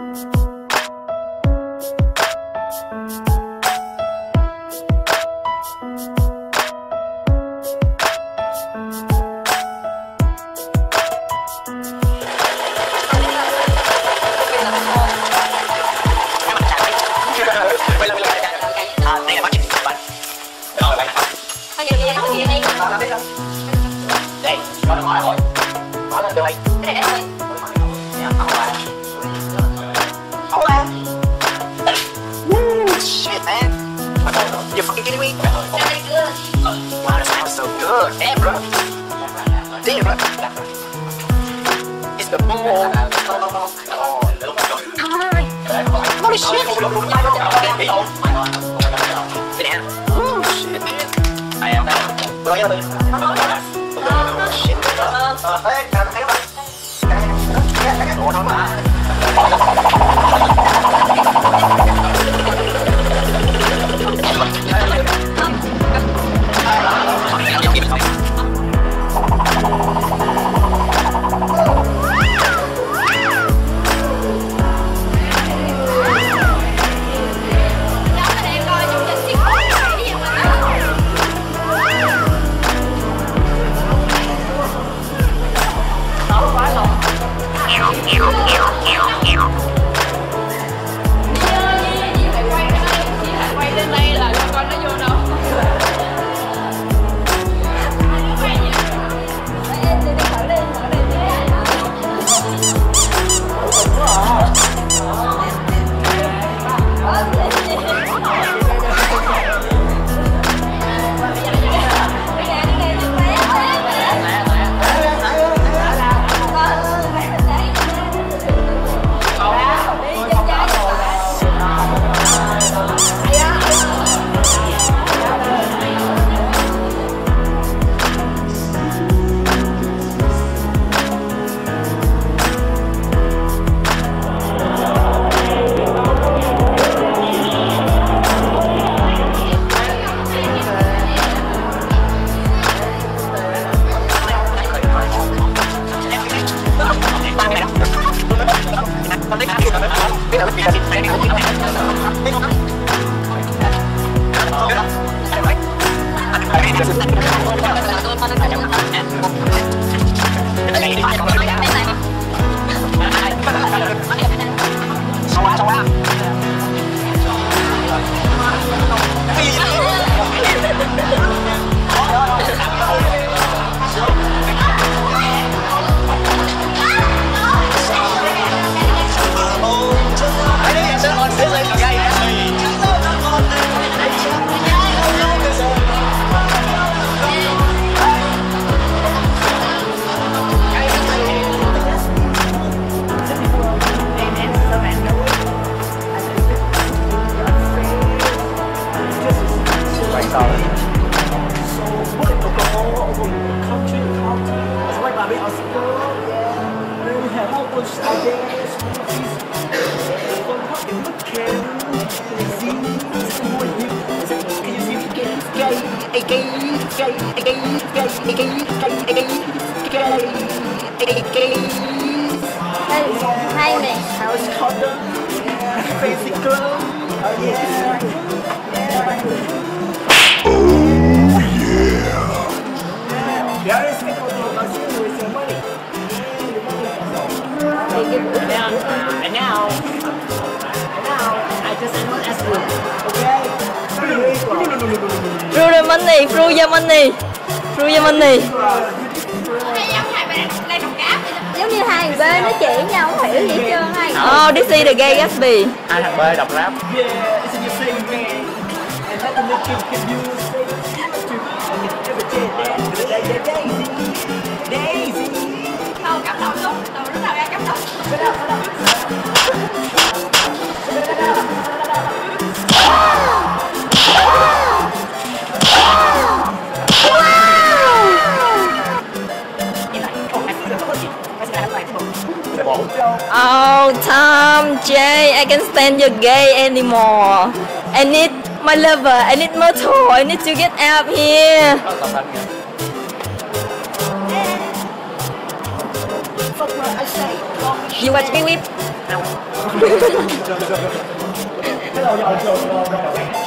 Đây, cho nó ngồi mở lên được đây. Cái này đây. Hold on. Shit, man. You fucking kidding me? Wow, that smells so good. Damn, bro. Damn, bro. It's the boom. Holy shit. Sit down. Oh, shit, man. I am now. Bro, you know, shit. Hey, thấy không? Ủa thôi mà. Hay nè. And now, I just want to ask you, okay? Through the money, through your money, through your money. Giống như hai thằng B nó chỉ nhau không hiểu gì hết trơn hai. Oh, this is the gay Gatsby. Hai thằng B đọc rap. Không, cảm động luôn, từ lúc nào ra cảm động. Oh, Tom, Jay, I can't stand your gay anymore. I need my lover, I need Myrtle, I need to get out here. You watch me whip? Hello,